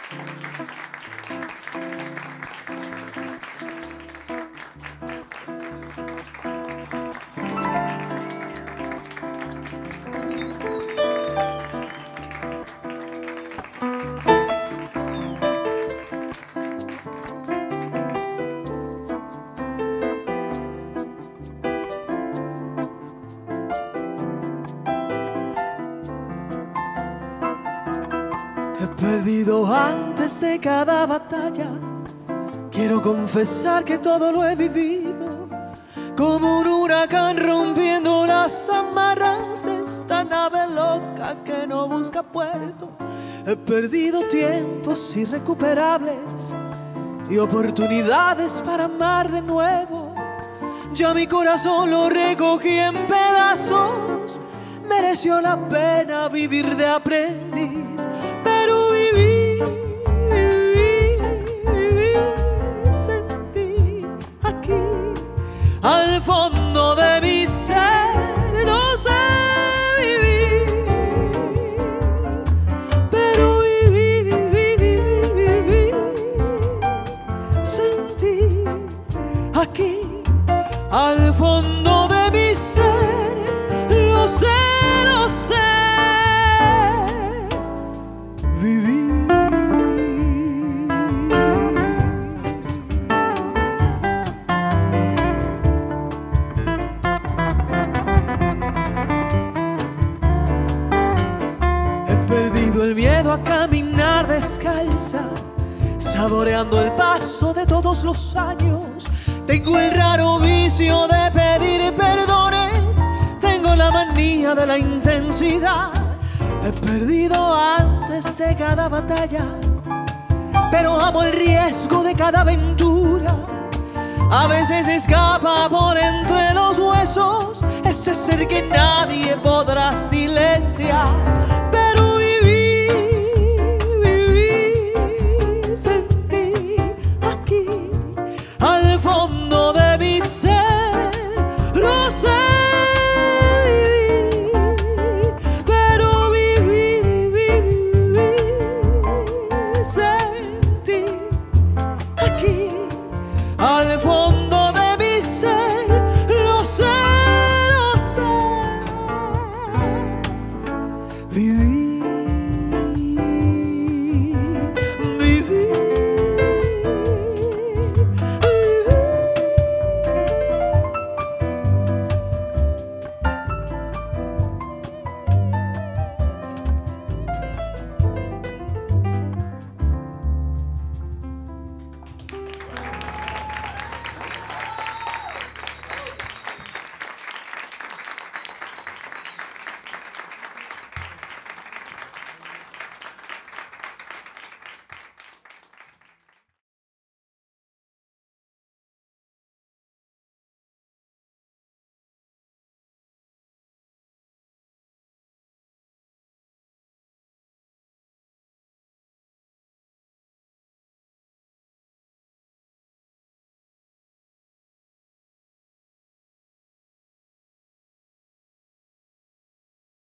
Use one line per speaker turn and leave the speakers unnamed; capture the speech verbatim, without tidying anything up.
He perdido antes de cada batalla. Quiero confesar que todo lo he vivido, como un huracán rompiendo las amarras de esta nave loca que no busca puerto. He perdido tiempos irrecuperables y oportunidades para amar de nuevo. Ya mi corazón lo recogí en pedazos. Mereció la pena vivir de aprendiz, pero viví, viví, viví, sentí aquí, al fondo de mi ser, no sé vivir, pero viví, viví, viví, viví, sentí aquí, al fondo de mi ser, lo sé. No sé vivir. He perdido el miedo a caminar descalza, saboreando el paso de todos los años. Tengo el raro vicio de pedir perdones, tengo la manía de la intensidad. He perdido antes de cada batalla, pero amo el riesgo de cada aventura. A veces escapa por entre los huesos este ser que nadie podrá silenciar.